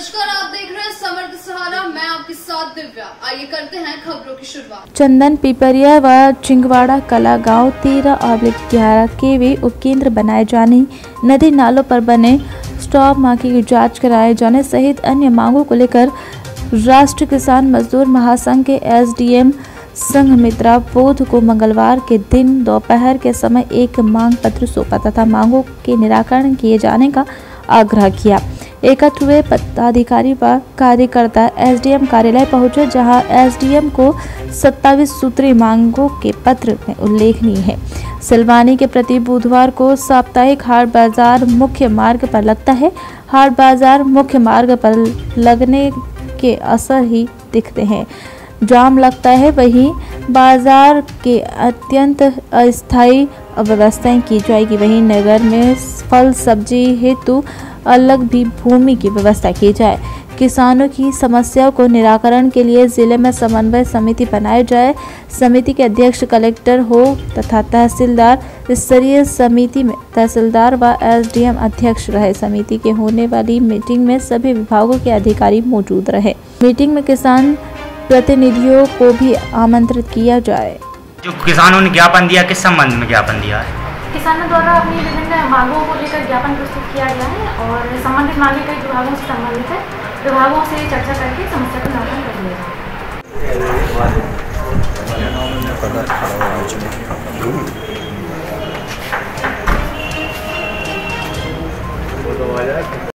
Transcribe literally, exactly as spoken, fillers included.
नमस्कार, आप देख रहे हैं समर्थ सहारा। मैं आपके साथ दिव्या। आइए करते हैं खबरों की शुरुआत। चंदन पिपरिया व चिंगवाड़ा कला गांव तेरह और ग्यारह के वे उपकेंद्र बनाए जाने, नदी नालों पर बने स्टॉप मार्किंग की जांच कराए जाने सहित अन्य मांगों को लेकर राष्ट्रीय किसान मजदूर महासंघ के एसडीएम संघमित्रा बोध को मंगलवार के दिन दोपहर के समय एक मांग पत्र सौंपा तथा मांगों के निराकरण किए जाने का आग्रह किया। एकत्र हुए पदाधिकारी व कार्यकर्ता एसडीएम कार्यालय पहुंचे, जहां एसडीएम को सत्ताईस सूत्रीय मांगों के पत्र में उल्लेखनीय है। सिलवानी के प्रति बुधवार को साप्ताहिक हाट बाजार मुख्य मार्ग पर लगता है। हाट बाजार मुख्य मार्ग पर लगने के असर ही दिखते हैं। जाम लगता है, वहीं बाजार के अत्यंत अस्थायी व्यवस्थाएं की जाएगी। वहीं नगर में फल सब्जी हेतु अलग भी भूमि की व्यवस्था की जाए। किसानों की समस्याओं को निराकरण के लिए जिले में समन्वय समिति बनाई जाए। समिति के अध्यक्ष कलेक्टर हो तथा तहसीलदार स्तरीय समिति में तहसीलदार व एसडीएम अध्यक्ष रहे। समिति के होने वाली मीटिंग में सभी विभागों के अधिकारी मौजूद रहे। मीटिंग में किसान प्रतिनिधियों को भी आमंत्रित किया जाए। जो किसानों ने ज्ञापन दिया, किस संबंध में ज्ञापन दिया है? किसानों द्वारा अपनी विभिन्न मांगों को लेकर ज्ञापन प्रस्तुत किया गया है और संबंधित मांगे कई विभागों से संबंधित है। विभागों से चर्चा करके समस्या का समाधान कर लिया जाए।